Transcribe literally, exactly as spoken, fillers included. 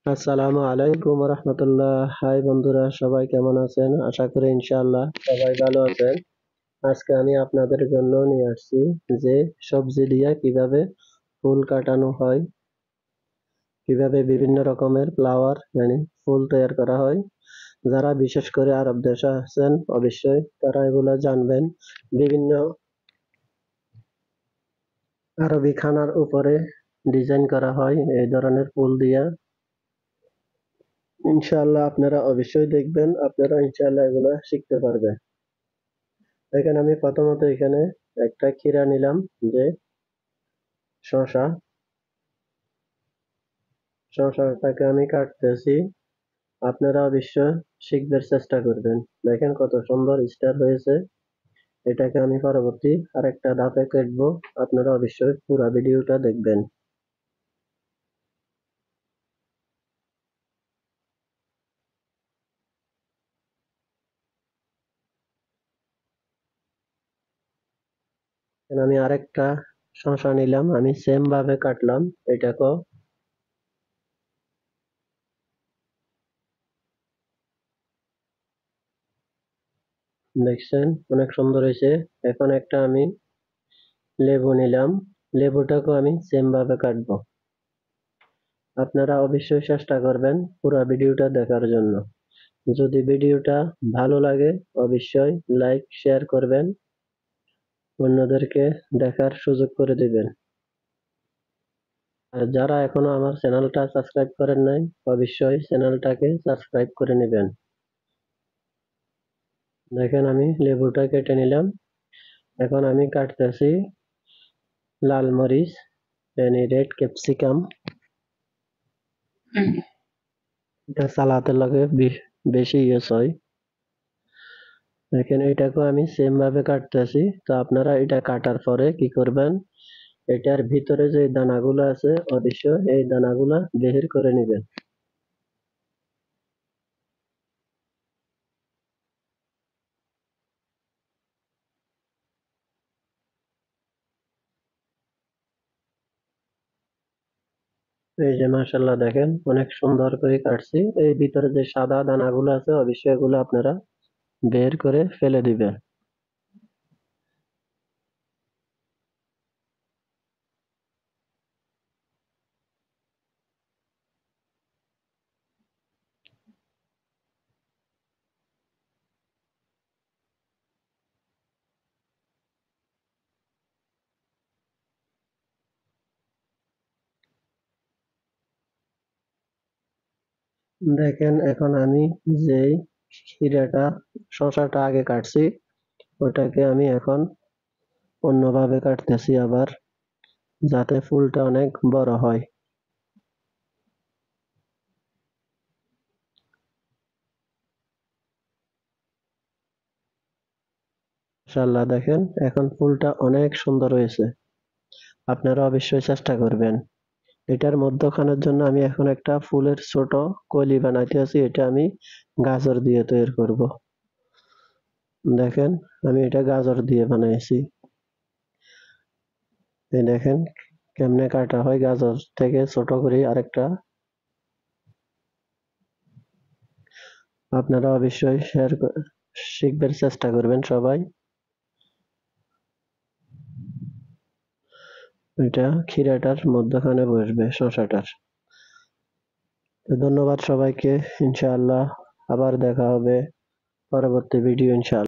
আসসালামু আলাইকুম রহমতুল্লাহ। হাই বন্ধুরা, সবাই কেমন আছেন? আশা করি ইনশাআল্লাহ সবাই ভালো আছেন। আজকে আমি আপনাদের জন্য নিয়ে আসছি যে সবজি দিয়ে কিভাবে ফুল কাটানো হয়, কিভাবে বিভিন্ন রকমের ফ্লাওয়ার মানে ফুল তৈরি করা হয়। যারা বিশেষ করে আরব দেশে আছেন অবশ্যই তারা এগুলা জানবেন। বিভিন্ন আরবি খানার উপরে ডিজাইন করা হয় এই ধরনের ফুল দিয়া। ইনশাআল্লাহ আপনারা অবশ্যই দেখবেন, আপনারা ইনশাআল্লাহ এগুলা শিখতে পারবেন। এখানে আমি প্রথমত এখানে একটা খিরা নিলাম, যে শসা শসাটাকে আমি কাটতেছি। আপনারা অবশ্যই শিখবার চেষ্টা করবেন। দেখেন কত সুন্দর স্টার হয়েছে। এটাকে আমি পরবর্তী আরেকটা ধাপে কাটবো। আপনারা অবশ্যই পুরো ভিডিওটা দেখবেন। এখানে আমি আরেকটা শসা নিলাম, আমি সেম ভাবে কাটলাম এটাকেও। দেখছেন অনেক সুন্দর হয়েছে। এখন একটা আমি লেবু নিলাম, লেবুটাকেও আমি সেম ভাবে কাটবো। আপনারা অবশ্যই চেষ্টা করবেন পুরো ভিডিওটা দেখার জন্য। যদি ভিডিওটা ভালো লাগে অবশ্যই লাইক শেয়ার করবেন, অন্যদেরকে দেখার সুযোগ করে দিবেন। আর যারা এখনো আমার চ্যানেলটা সাবস্ক্রাইব করেন নাই অবশ্যই চ্যানেলটাকে সাবস্ক্রাইব করে নেবেন। দেখেন আমি লেবুটা কেটে নিলাম। এখন আমি কাটতেছি লাল মরিচ, মানে রেড ক্যাপসিকাম। এটা সালাতের লাগে বেশি ইউজ হয়। দেখেন এটাকেও আমি সেম ভাবে কাটতেছি। তো আপনারা এটা কাটার পরে কি করবেন, এটার ভিতরে যে দানাগুলো আছে অবশ্যই এই দানাগুলা বের করে নেবেন। এই যে মাশাআল্লাহ, দেখেন অনেক সুন্দর করে কাটছি। এই ভিতরে যে সাদা দানাগুলো আছে অবশ্যই এগুলো আপনারা বের করে ফেলে দিবেন। দেখেন এখন আমি যেই খিরাটা শসাটা আগে কাটছি ওটাকে আমি এখন অন্যভাবে কাটতেছি আবার, যাতে ফুলটা অনেক বড় হয়। মাশাআল্লাহ, দেখেন এখন ফুলটা অনেক সুন্দর হয়েছে। আপনারা অবশ্যই চেষ্টা করবেন। এটার মধ্যখানের জন্য আমি এখন একটা ফুলের ছোট কলি বানাইতে আছি, এটা আমি গাজর দিয়ে তৈরি করব। দেখেন আমি এটা গাজর দিয়ে বানাইছি। এই দেখেন কেমনে কাটা হয় গাজর থেকে ছোট করে আরেকটা। আপনারা অবশ্যই শেয়ার শিখবার চেষ্টা করবেন সবাই। এটা খিরাটার মধ্যখানে বসবে শসাটার। তো ধন্যবাদ সবাইকে। ইনশাআল্লাহ আবার দেখা হবে পরবর্তী ভিডিও ইনশাআল্লাহ।